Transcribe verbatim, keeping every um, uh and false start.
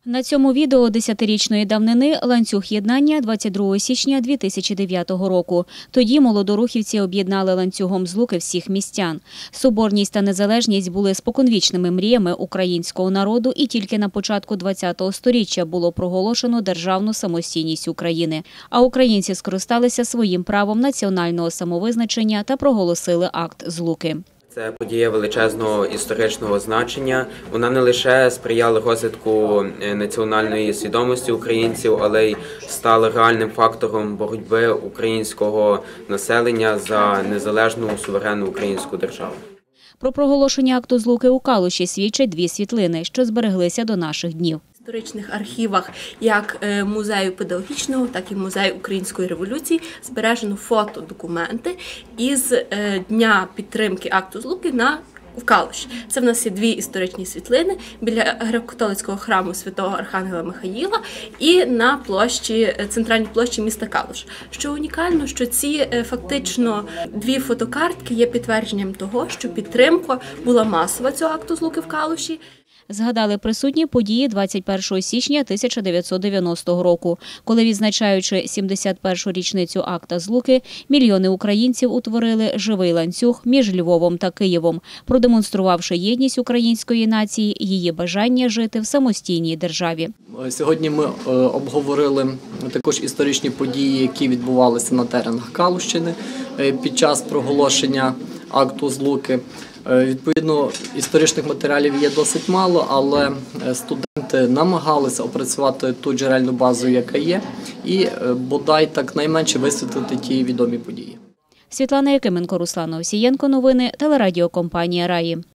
На цьому відео десятирічної давнини ланцюг єднання двадцять другого січня дві тисячі дев'ятого року. Тоді молодорухівці об'єднали ланцюгом злуки всіх містян. Соборність та незалежність були споконвічними мріями українського народу, і тільки на початку ХХ століття було проголошено державну самостійність України. А українці скористалися своїм правом національного самовизначення та проголосили акт злуки. Це подія величезного історичного значення. Вона не лише сприяла розвитку національної свідомості українців, але й стала реальним фактором боротьби українського населення за незалежну суверенну українську державу. Про проголошення акту злуки у Калуші свідчать дві світлини, що збереглися до наших днів. В історичних архівах як музею педагогічного, так і музею Української революції збережено фотодокументи із дня підтримки акту злуки на в Калуші. Це в нас є дві історичні світлини біля греко-католицького храму святого Архангела Михаїла і на площі, центральній площі міста Калуш. Що унікально, що ці фактично дві фотокартки є підтвердженням того, що підтримка була масова цього акту злуки в Калуші. Згадали присутні події двадцять першого січня тисяча дев'ятсот дев'яностого року, коли, відзначаючи сімдесят першу річницю акта злуки, мільйони українців утворили живий ланцюг між Львовом та Києвом, продемонструвавши єдність української нації і її бажання жити в самостійній державі. Сьогодні ми обговорили також історичні події, які відбувалися на теренах Калущини під час проголошення акту злуки. Відповідно, історичних матеріалів є досить мало, але студенти намагалися опрацювати ту джерельну базу, яка є, і бодай так найменше висвітлити ті відомі події. Світлана Якименко, Руслан Овсієнко. Новини телерадіокомпанія «Раї».